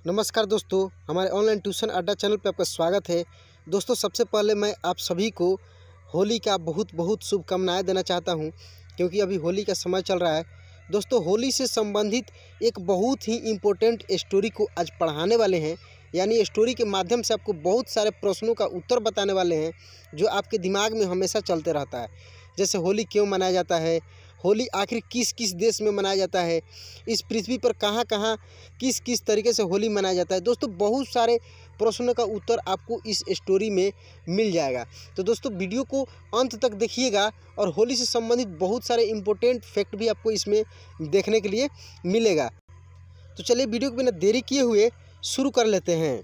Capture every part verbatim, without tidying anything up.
नमस्कार दोस्तों, हमारे ऑनलाइन ट्यूशन अड्डा चैनल पर आपका स्वागत है। दोस्तों, सबसे पहले मैं आप सभी को होली का बहुत बहुत शुभकामनाएं देना चाहता हूं, क्योंकि अभी होली का समय चल रहा है। दोस्तों, होली से संबंधित एक बहुत ही इम्पोर्टेंट स्टोरी को आज पढ़ाने वाले हैं। यानी स्टोरी के माध्यम से आपको बहुत सारे प्रश्नों का उत्तर बताने वाले हैं जो आपके दिमाग में हमेशा चलते रहता है। जैसे होली क्यों मनाया जाता है, होली आखिर किस किस देश में मनाया जाता है, इस पृथ्वी पर कहाँ कहाँ किस किस तरीके से होली मनाया जाता है। दोस्तों, बहुत सारे प्रश्नों का उत्तर आपको इस स्टोरी में मिल जाएगा। तो दोस्तों, वीडियो को अंत तक देखिएगा और होली से संबंधित बहुत सारे इम्पोर्टेंट फैक्ट भी आपको इसमें देखने के लिए मिलेगा। तो चलिए, वीडियो को बिना देरी किए हुए शुरू कर लेते हैं।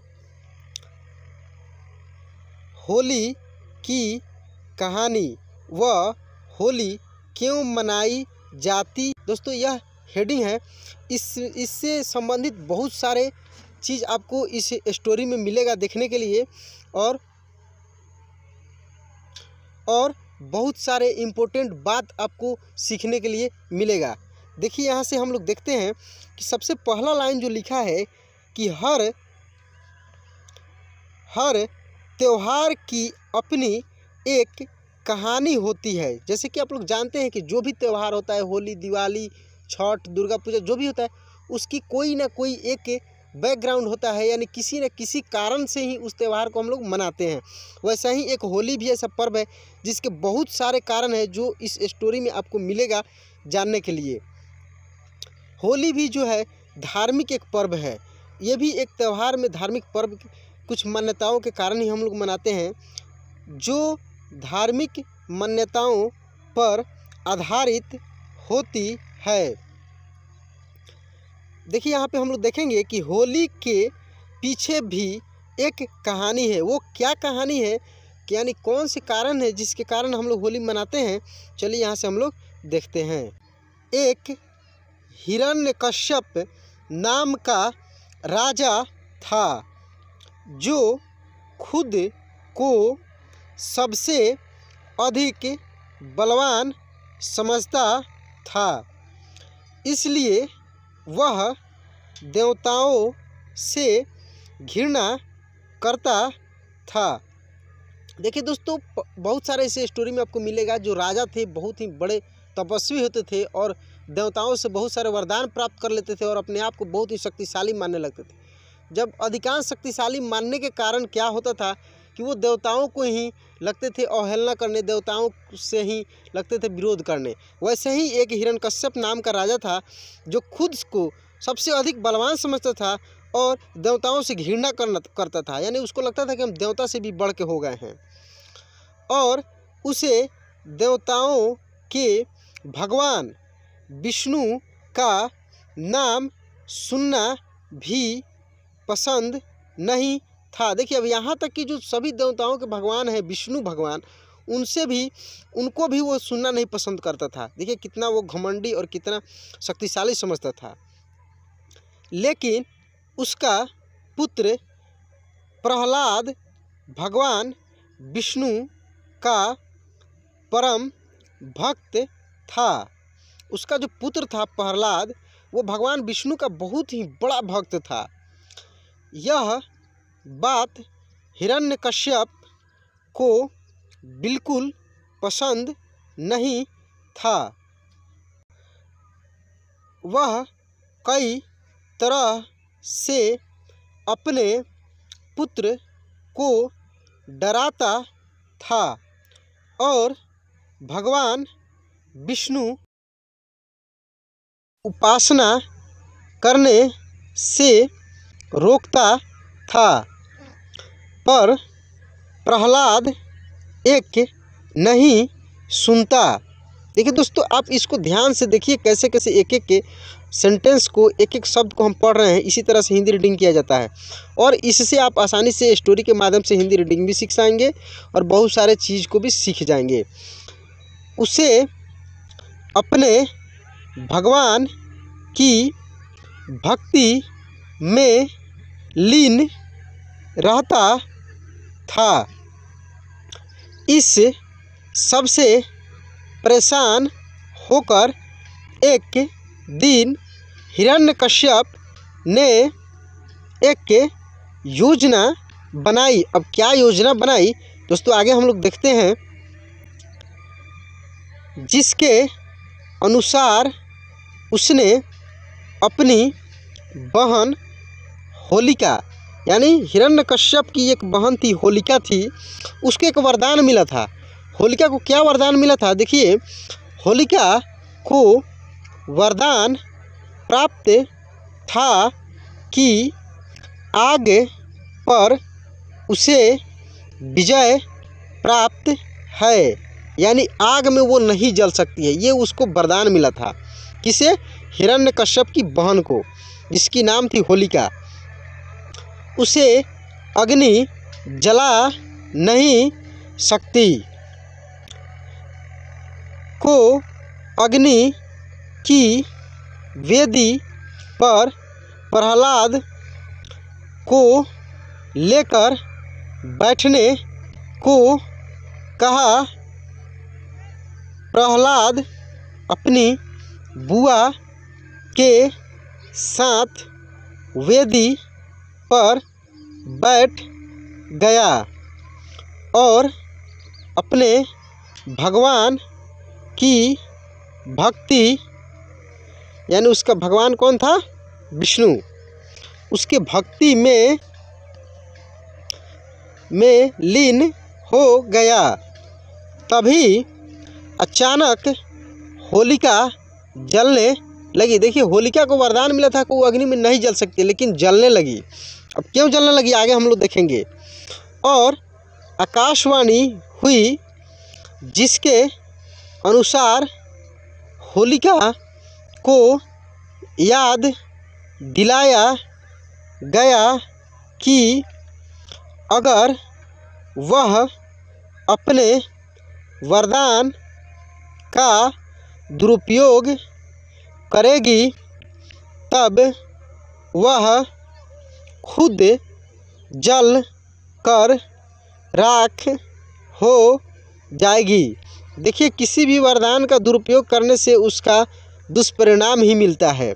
होली की कहानी व होली क्यों मनाई जाती। दोस्तों, यह हेडिंग है। इस इससे संबंधित बहुत सारे चीज़ आपको इस स्टोरी में मिलेगा देखने के लिए, और और बहुत सारे इम्पोर्टेंट बात आपको सीखने के लिए मिलेगा। देखिए, यहाँ से हम लोग देखते हैं कि सबसे पहला लाइन जो लिखा है कि हर हर त्योहार की अपनी एक कहानी होती है। जैसे कि आप लोग जानते हैं कि जो भी त्यौहार होता है, होली, दिवाली, छठ, दुर्गा पूजा, जो भी होता है, उसकी कोई ना कोई एक बैकग्राउंड होता है। यानी किसी न किसी कारण से ही उस त्यौहार को हम लोग मनाते हैं। वैसा ही एक होली भी ऐसा पर्व है जिसके बहुत सारे कारण हैं जो इस स्टोरी में आपको मिलेगा जानने के लिए। होली भी जो है धार्मिक एक पर्व है। ये भी एक त्यौहार में धार्मिक पर्व कुछ मान्यताओं के कारण ही हम लोग मनाते हैं, जो धार्मिक मान्यताओं पर आधारित होती है। देखिए, यहाँ पे हम लोग देखेंगे कि होली के पीछे भी एक कहानी है। वो क्या कहानी है, यानी कौन से कारण है जिसके कारण हम लोग होली मनाते हैं। चलिए, यहाँ से हम लोग देखते हैं। एक हिरण्यकश्यप नाम का राजा था जो खुद को सबसे अधिक बलवान समझता था, इसलिए वह देवताओं से घृणा करता था। देखिए दोस्तों, बहुत सारे ऐसे स्टोरी में आपको मिलेगा जो राजा थे, बहुत ही बड़े तपस्वी होते थे और देवताओं से बहुत सारे वरदान प्राप्त कर लेते थे और अपने आप को बहुत ही शक्तिशाली मानने लगते थे। जब अधिकांश शक्तिशाली मानने के कारण क्या होता था कि वो देवताओं को ही लगते थे अवहेलना करने, देवताओं से ही लगते थे विरोध करने। वैसे ही एक हिरण्यकश्यप नाम का राजा था जो खुद को सबसे अधिक बलवान समझता था और देवताओं से घृणा करना करता था। यानी उसको लगता था कि हम देवता से भी बढ़ के हो गए हैं, और उसे देवताओं के भगवान विष्णु का नाम सुनना भी पसंद नहीं था। देखिए, अब यहाँ तक कि जो सभी देवताओं के भगवान हैं, विष्णु भगवान, उनसे भी उनको भी वो सुनना नहीं पसंद करता था। देखिए, कितना वो घमंडी और कितना शक्तिशाली समझता था। लेकिन उसका पुत्र प्रहलाद भगवान विष्णु का परम भक्त था। उसका जो पुत्र था प्रहलाद, वो भगवान विष्णु का बहुत ही बड़ा भक्त था। यह बात हिरण्यकश्यप को बिल्कुल पसंद नहीं था। वह कई तरह से अपने पुत्र को डराता था और भगवान विष्णु उपासना करने से रोकता था, पर प्रहलाद एक नहीं सुनता। देखिए दोस्तों, आप इसको ध्यान से देखिए कैसे कैसे एक एक के सेंटेंस को, एक एक शब्द को हम पढ़ रहे हैं। इसी तरह से हिंदी रीडिंग किया जाता है और इससे आप आसानी से स्टोरी के माध्यम से हिंदी रीडिंग भी सीख जाएंगे और बहुत सारे चीज़ को भी सीख जाएंगे। उसे अपने भगवान की भक्ति में लीन रहता था। इस सबसे परेशान होकर एक दिन हिरण्यकश्यप ने एक योजना बनाई। अब क्या योजना बनाई दोस्तों, आगे हम लोग देखते हैं। जिसके अनुसार उसने अपनी बहन होलिका, यानी हिरण्यकश्यप की एक बहन थी होलिका थी, उसको एक वरदान मिला था। होलिका को क्या वरदान मिला था, देखिए होलिका को वरदान प्राप्त था कि आग पर उसे विजय प्राप्त है, यानी आग में वो नहीं जल सकती है। ये उसको वरदान मिला था। किसे? हिरण्यकश्यप की बहन को, जिसकी नाम थी होलिका। उसे अग्नि जला नहीं सकती। को अग्नि की वेदी पर प्रहलाद को लेकर बैठने को कहा। प्रहलाद अपनी बुआ के साथ वेदी पर बैठ गया और अपने भगवान की भक्ति, यानी उसका भगवान कौन था? विष्णु। उसके भक्ति में में लीन हो गया। तभी अचानक होलिका जलने लगी। देखिए होलिका को वरदान मिला था कि वो अग्नि में नहीं जल सकती, लेकिन जलने लगी। अब क्यों जलने लगी आगे हम लोग देखेंगे। और आकाशवाणी हुई जिसके अनुसार होलिका को याद दिलाया गया कि अगर वह अपने वरदान का दुरुपयोग करेगी तब वह खुद जल कर राख हो जाएगी। देखिए किसी भी वरदान का दुरुपयोग करने से उसका दुष्परिणाम ही मिलता है,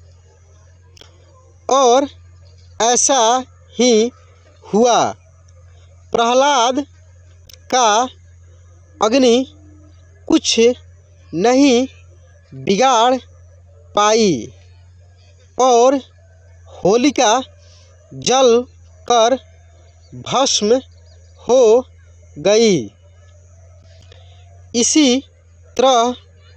और ऐसा ही हुआ। प्रहलाद का अग्नि कुछ नहीं बिगाड़ पाई और होलिका जल कर भस्म हो गई। इसी तरह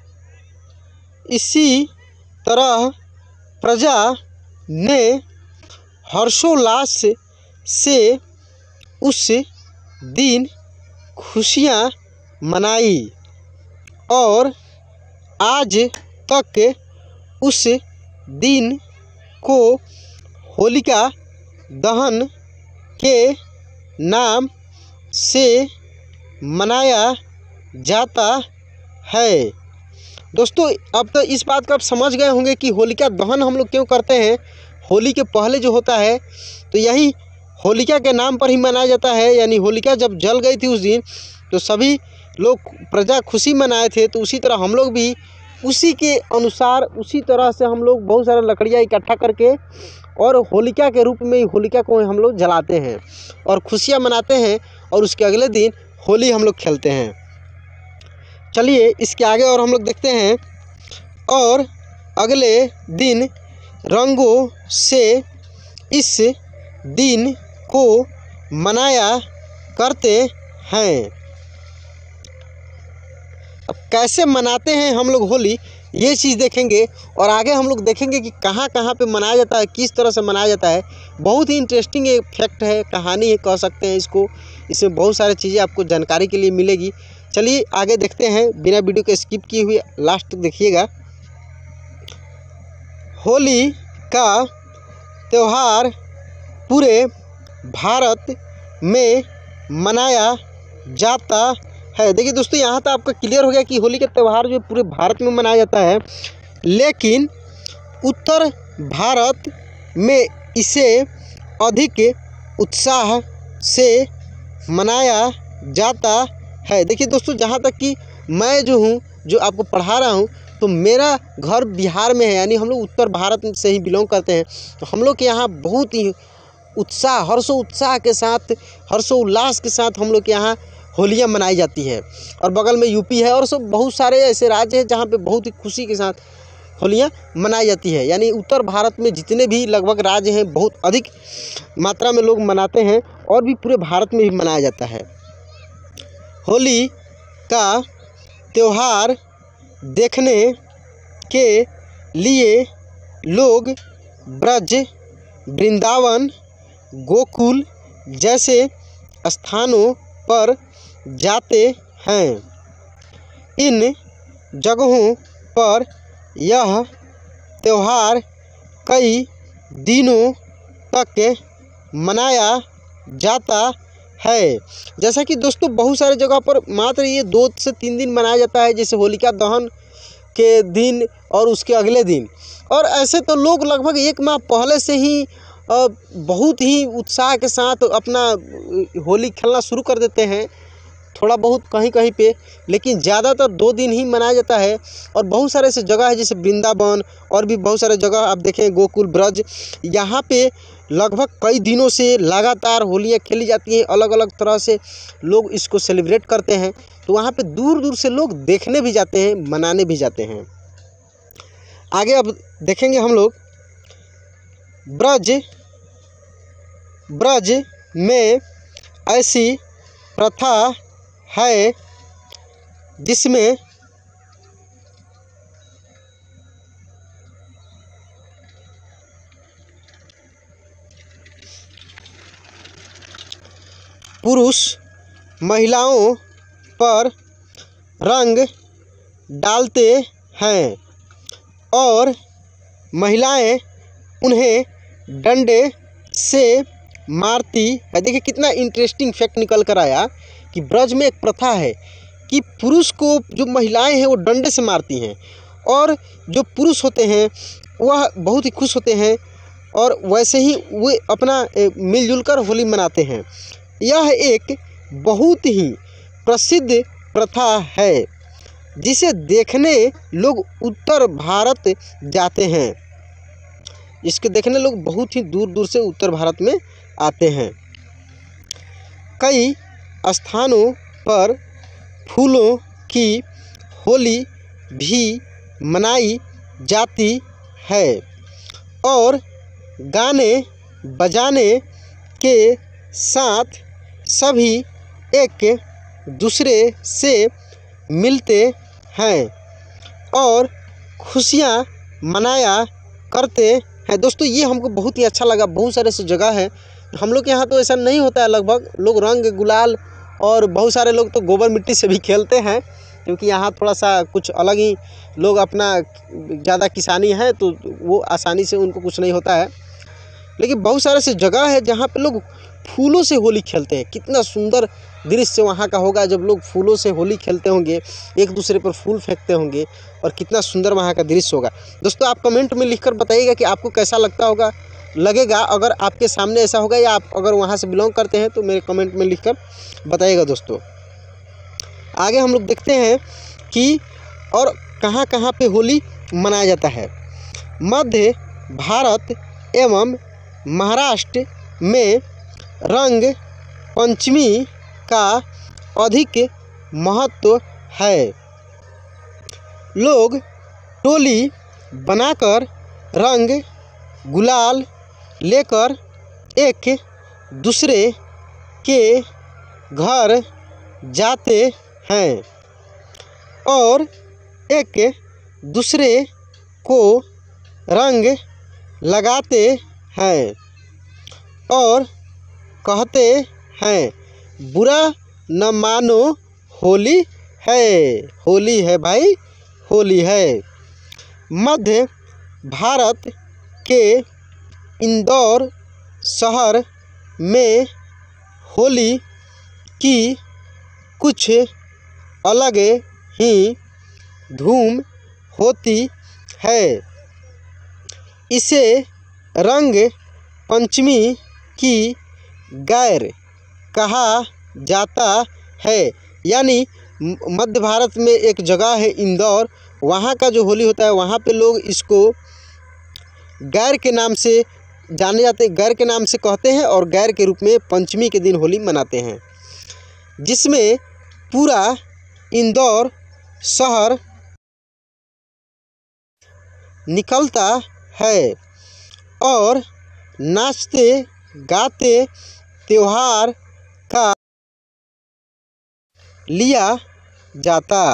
इसी तरह प्रजा ने हर्षोल्लास से उस दिन खुशियाँ मनाई और आज तक उस दिन को होलिका दहन के नाम से मनाया जाता है। दोस्तों अब तो इस बात को आप समझ गए होंगे कि होलिका दहन हम लोग क्यों करते हैं। होली के पहले जो होता है तो यही होलिका के नाम पर ही मनाया जाता है। यानी होलिका जब जल गई थी उस दिन तो सभी लोग प्रजा खुशी मनाए थे, तो उसी तरह हम लोग भी उसी के अनुसार उसी तरह से हम लोग बहुत सारा लकड़ियाँ इकट्ठा करके और होलिका के रूप में होलिका को हम लोग जलाते हैं और खुशियाँ मनाते हैं, और उसके अगले दिन होली हम लोग खेलते हैं। चलिए इसके आगे और हम लोग देखते हैं। और अगले दिन रंगों से इस दिन को मनाया करते हैं। अब कैसे मनाते हैं हम लोग होली, ये चीज़ देखेंगे और आगे हम लोग देखेंगे कि कहाँ कहाँ पे मनाया जाता है, किस तरह से मनाया जाता है। बहुत ही इंटरेस्टिंग एक फैक्ट है, कहानी है कह सकते हैं इसको। इसमें बहुत सारी चीज़ें आपको जानकारी के लिए मिलेगी। चलिए आगे देखते हैं, बिना वीडियो को स्किप किए हुए लास्ट तक देखिएगा। होली का त्यौहार पूरे भारत में मनाया जाता है। देखिए दोस्तों यहाँ तो आपका क्लियर हो गया कि होली का त्यौहार जो पूरे भारत में मनाया जाता है, लेकिन उत्तर भारत में इसे अधिक उत्साह से मनाया जाता है। देखिए दोस्तों जहाँ तक कि मैं जो हूँ जो आपको पढ़ा रहा हूँ तो मेरा घर बिहार में है, यानी हम लोग उत्तर भारत से ही बिलोंग करते हैं। तो हम लोग के यहाँ बहुत ही उत्साह हर्षो उत्साह के साथ हर्षोल्लास के साथ हम लोग के यहाँ होलियाँ मनाई जाती है। और बगल में यूपी है और सब बहुत सारे ऐसे राज्य हैं जहाँ पे बहुत ही खुशी के साथ होलियाँ मनाई जाती है। यानी उत्तर भारत में जितने भी लगभग राज्य हैं बहुत अधिक मात्रा में लोग मनाते हैं और भी पूरे भारत में भी मनाया जाता है। होली का त्यौहार देखने के लिए लोग ब्रज, वृंदावन, गोकुल जैसे स्थानों पर जाते हैं। इन जगहों पर यह त्यौहार कई दिनों तक मनाया जाता है। जैसा कि दोस्तों बहुत सारे जगह पर मात्र ये दो से तीन दिन मनाया जाता है, जैसे होलिका दहन के दिन और उसके अगले दिन। और ऐसे तो लोग लगभग एक माह पहले से ही बहुत ही उत्साह के साथ अपना होली खेलना शुरू कर देते हैं, थोड़ा बहुत कहीं कहीं पे, लेकिन ज़्यादातर दो दिन ही मनाया जाता है। और बहुत सारे ऐसे जगह है जैसे वृंदावन और भी बहुत सारे जगह आप देखें, गोकुल, ब्रज, यहाँ पे लगभग कई दिनों से लगातार होलियाँ खेली जाती हैं। अलग अलग तरह से लोग इसको सेलिब्रेट करते हैं, तो वहाँ पे दूर दूर से लोग देखने भी जाते हैं, मनाने भी जाते हैं। आगे अब देखेंगे हम लोग ब्रज ब्रज में ऐसी प्रथा है जिसमें पुरुष महिलाओं पर रंग डालते हैं और महिलाएं उन्हें डंडे से मारती है। देखिए कितना इंटरेस्टिंग फैक्ट निकल कर आया कि ब्रज में एक प्रथा है कि पुरुष को जो महिलाएं हैं वो डंडे से मारती हैं और जो पुरुष होते हैं वह बहुत ही खुश होते हैं और वैसे ही वे अपना मिलजुल कर होली मनाते हैं। यह एक बहुत ही प्रसिद्ध प्रथा है जिसे देखने लोग उत्तर भारत जाते हैं। इसके देखने लोग बहुत ही दूर दूर से उत्तर भारत में आते हैं। कई स्थानों पर फूलों की होली भी मनाई जाती है और गाने बजाने के साथ सभी एक दूसरे से मिलते हैं और खुशियाँ मनाया करते हैं। दोस्तों ये हमको बहुत ही अच्छा लगा। बहुत सारे ऐसी जगह है, हम लोग के यहाँ तो ऐसा नहीं होता है। लगभग लोग रंग गुलाल और बहुत सारे लोग तो गोबर मिट्टी से भी खेलते हैं, क्योंकि यहाँ थोड़ा सा कुछ अलग ही लोग अपना ज़्यादा किसानी है तो वो आसानी से उनको कुछ नहीं होता है। लेकिन बहुत सारे ऐसी जगह है जहाँ पे लोग फूलों से होली खेलते हैं। कितना सुंदर दृश्य वहाँ का होगा जब लोग फूलों से होली खेलते होंगे, एक दूसरे पर फूल फेंकते होंगे और कितना सुंदर वहाँ का दृश्य होगा। दोस्तों आप कमेंट में लिखकर बताइएगा कि आपको कैसा लगता होगा लगेगा अगर आपके सामने ऐसा होगा, या आप अगर वहाँ से बिलोंग करते हैं तो मेरे कमेंट में लिखकर बताइएगा। दोस्तों आगे हम लोग देखते हैं कि और कहाँ कहाँ पे होली मनाया जाता है। मध्य भारत एवं महाराष्ट्र में रंग पंचमी का अधिक महत्व है। लोग टोली बनाकर रंग गुलाल लेकर एक दूसरे के घर जाते हैं और एक दूसरे को रंग लगाते हैं और कहते हैं बुरा न मानो होली है, होली है भाई, होली है। मध्य भारत के इंदौर शहर में होली की कुछ अलग ही धूम होती है। इसे रंग पंचमी की गैर कहा जाता है। यानी मध्य भारत में एक जगह है इंदौर, वहाँ का जो होली होता है वहाँ पे लोग इसको गैर के नाम से जाने जाते गैर के नाम से कहते हैं और गैर के रूप में पंचमी के दिन होली मनाते हैं, जिसमें पूरा इंदौर शहर निकलता है और नाचते गाते त्योहार का लिया जाता।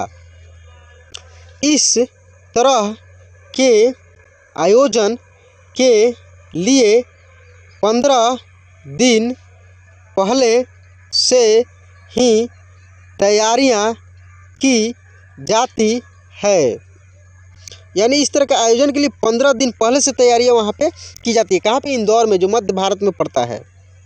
इस तरह के आयोजन के लिए पंद्रह दिन पहले से ही तैयारियां की जाती है। यानी इस तरह के आयोजन के लिए पंद्रह दिन पहले से तैयारियां वहाँ पे की जाती है। कहाँ पे? इंदौर में, जो मध्य भारत में पड़ता है।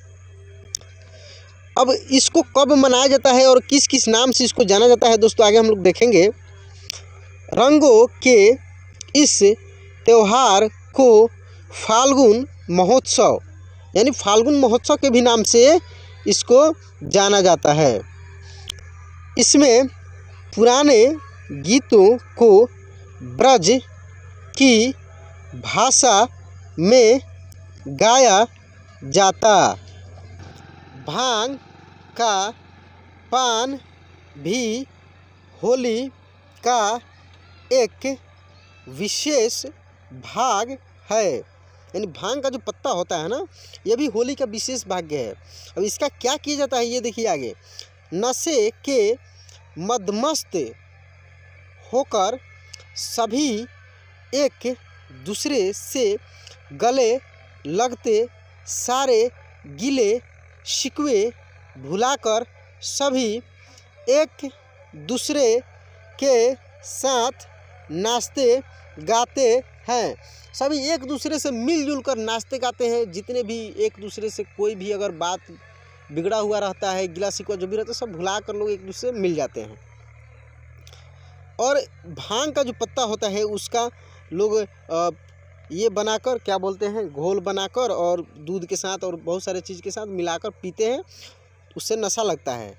अब इसको कब मनाया जाता है और किस किस नाम से इसको जाना जाता है दोस्तों, आगे हम लोग देखेंगे। रंगों के इस त्यौहार को फाल्गुन महोत्सव यानी फाल्गुन महोत्सव के भी नाम से इसको जाना जाता है। इसमें पुराने गीतों को ब्रज की भाषा में गाया जाता। भांग का पान भी होली का एक विशेष भाग है। यानी भांग का जो पत्ता होता है ना, यह भी होली का विशेष भाग्य है। अब इसका क्या किया जाता है ये देखिए आगे। नशे के मदमस्त होकर सभी एक दूसरे से गले लगते, सारे गिले शिकवे भुलाकर सभी एक दूसरे के साथ नाचते गाते हैं। सभी एक दूसरे से मिलजुल कर नाचते गाते हैं। जितने भी एक दूसरे से कोई भी अगर बात बिगड़ा हुआ रहता है, गिला शिकवा जो भी रहता है, सब भुला कर लोग एक दूसरे से मिल जाते हैं। और भांग का जो पत्ता होता है उसका लोग ये बनाकर, क्या बोलते हैं, घोल बनाकर और दूध के साथ और बहुत सारे चीज़ के साथ मिलाकर पीते हैं, उससे नशा लगता है।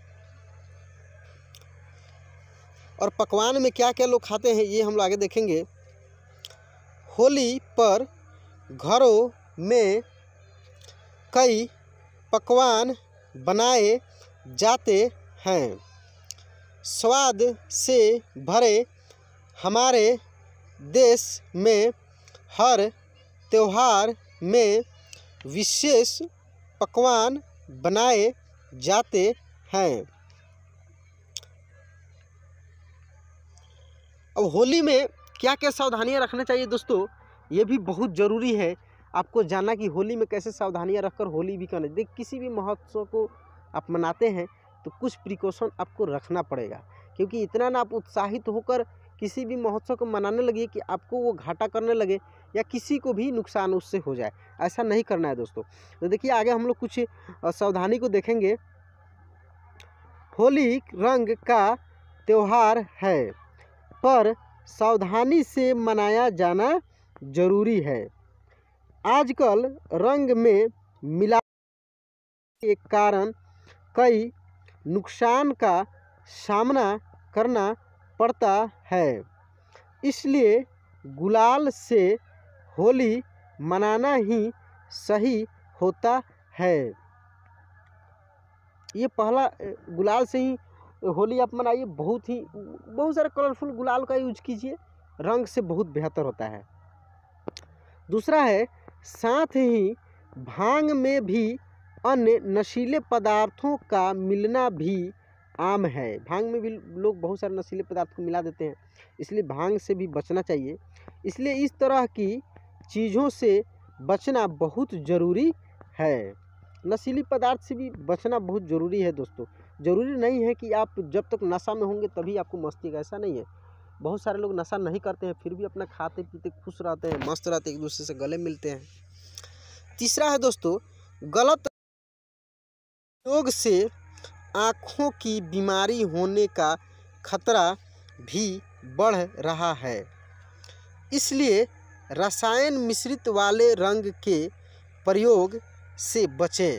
और पकवान में क्या क्या लोग खाते हैं ये हम लोग आगे देखेंगे। होली पर घरों में कई पकवान बनाए जाते हैं। स्वाद से भरे हमारे देश में हर त्योहार में विशेष पकवान बनाए जाते हैं। अब होली में क्या क्या सावधानियां रखना चाहिए दोस्तों, ये भी बहुत ज़रूरी है आपको जानना कि होली में कैसे सावधानियां रखकर होली भी करना। देख, किसी भी महोत्सव को आप मनाते हैं तो कुछ प्रिकॉशन आपको रखना पड़ेगा, क्योंकि इतना ना आप उत्साहित होकर किसी भी महोत्सव को मनाने लगे कि आपको वो घाटा करने लगे या किसी को भी नुकसान उससे हो जाए। ऐसा नहीं करना है दोस्तों। तो देखिए आगे हम लोग कुछ सावधानी को देखेंगे। होली रंग का त्यौहार है, पर सावधानी से मनाया जाना जरूरी है। आजकल रंग में मिलावट के कारण कई नुकसान का सामना करना पड़ता है, इसलिए गुलाल से होली मनाना ही सही होता है। ये पहला गुलाल से ही होली आप मनाइए। बहुत ही बहुत सारे कलरफुल गुलाल का यूज कीजिए, रंग से बहुत बेहतर होता है। दूसरा है, साथ ही भांग में भी अन्य नशीले पदार्थों का मिलना भी आम है। भांग में भी लोग बहुत सारे नशीले पदार्थ को मिला देते हैं, इसलिए भांग से भी बचना चाहिए। इसलिए इस तरह की चीज़ों से बचना बहुत ज़रूरी है। नशीली पदार्थ से भी बचना बहुत ज़रूरी है दोस्तों। ज़रूरी नहीं है कि आप जब तक नशा में होंगे तभी आपको मस्ती का, ऐसा नहीं है। बहुत सारे लोग नशा नहीं करते हैं फिर भी अपना खाते पीते खुश रहते हैं, मस्त रहते हैं, एक दूसरे से गले मिलते हैं। तीसरा है दोस्तों, गलत योग से आँखों की बीमारी होने का खतरा भी बढ़ रहा है, इसलिए रसायन मिश्रित वाले रंग के प्रयोग से बचें।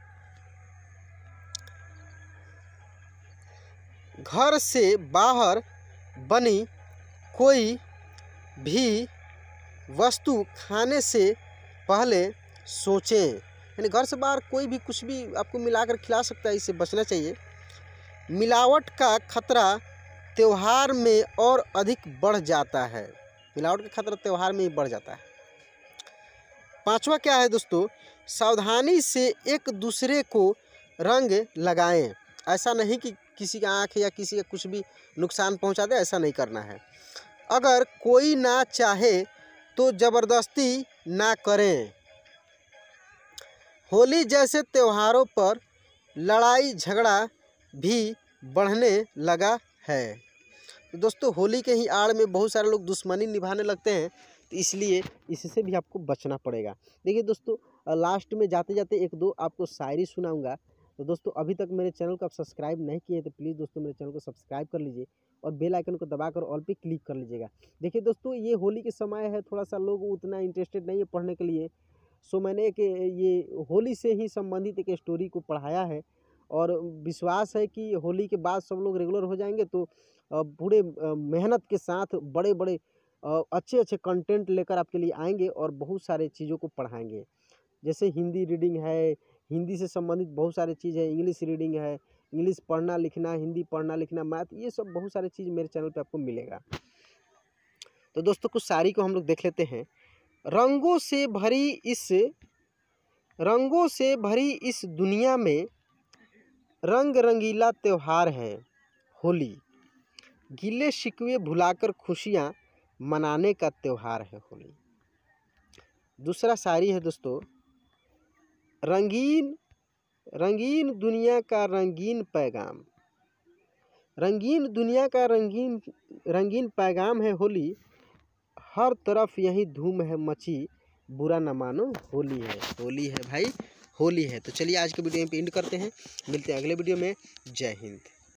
घर से बाहर बनी कोई भी वस्तु खाने से पहले सोचें। यानी घर से बाहर कोई भी कुछ भी आपको मिलाकर खिला सकता है, इससे बचना चाहिए। मिलावट का खतरा त्यौहार में और अधिक बढ़ जाता है। मिलावट का खतरा त्यौहार में ही बढ़ जाता है। पांचवा क्या है दोस्तों, सावधानी से एक दूसरे को रंग लगाएं। ऐसा नहीं कि किसी का आँख या किसी का कुछ भी नुकसान पहुंचा दे, ऐसा नहीं करना है। अगर कोई ना चाहे तो ज़बरदस्ती ना करें। होली जैसे त्योहारों पर लड़ाई झगड़ा भी बढ़ने लगा है। तो दोस्तों होली के ही आड़ में बहुत सारे लोग दुश्मनी निभाने लगते हैं, तो इसलिए इससे भी आपको बचना पड़ेगा। देखिए दोस्तों, लास्ट में जाते जाते एक दो आपको शायरी सुनाऊंगा। तो दोस्तों अभी तक मेरे चैनल को आप सब्सक्राइब नहीं किए तो प्लीज़ दोस्तों मेरे चैनल को सब्सक्राइब कर लीजिए और बेल आइकन को दबाकर ऑल पे क्लिक कर लीजिएगा। देखिए दोस्तों, ये होली के समय है, थोड़ा सा लोग उतना इंटरेस्टेड नहीं है पढ़ने के लिए, सो मैंने एक ये होली से ही संबंधित एक स्टोरी को पढ़ाया है और विश्वास है कि होली के बाद सब लोग रेगुलर हो जाएंगे, तो पूरे मेहनत के साथ बड़े बड़े अच्छे अच्छे कंटेंट लेकर आपके लिए आएंगे और बहुत सारे चीज़ों को पढ़ाएंगे। जैसे हिंदी रीडिंग है, हिंदी से संबंधित बहुत सारी चीज़ है, इंग्लिश रीडिंग है, इंग्लिश पढ़ना लिखना, हिंदी पढ़ना लिखना, मैथ, ये सब बहुत सारी चीज़ मेरे चैनल पे आपको मिलेगा। तो दोस्तों कुछ शायरी को हम लोग देख लेते हैं। रंगों से भरी इस रंगों से भरी इस दुनिया में रंग रंगीला त्योहार है होली। गिले शिकवे भुलाकर खुशियाँ मनाने का त्योहार है होली। दूसरा शायरी है दोस्तों, रंगीन रंगीन दुनिया का रंगीन पैगाम। रंगीन दुनिया का रंगीन रंगीन पैगाम है होली। हर तरफ यही धूम है मची, बुरा न मानो होली है। होली है भाई, होली है। तो चलिए आज के वीडियो पे एंड करते हैं, मिलते हैं अगले वीडियो में। जय हिंद।